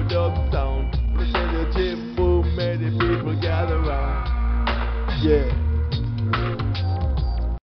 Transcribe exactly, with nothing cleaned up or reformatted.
dub sound. Listen to Jim Boom, many people gather round. Yeah.